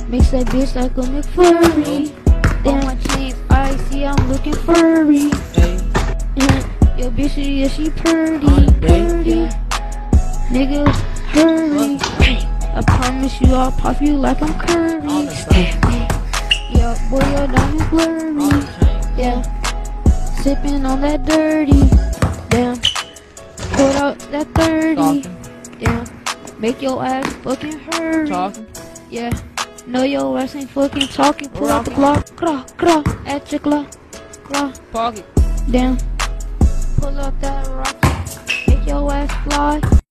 Mix that bitch like a McFlurry. Damn, my chain icy, I'm looking furry. Yo, bitch, yeah, she purdy. Nigga, hurry. I promise you, I'll pop you like I'm Curry. Yeah, boy, your diamond blurry. Yeah, sipping on that dirty. Damn, put out that 30. Damn, make your ass fucking hurry. Yeah, no, your ass ain't fucking talking. Pull out the Glock, gra, at your Glock. Pocket. Damn, pull out that rocket, make your ass fly.